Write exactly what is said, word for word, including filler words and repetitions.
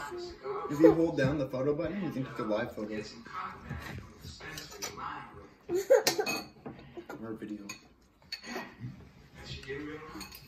If you hold down the photo button, you can take a live photo. Or video.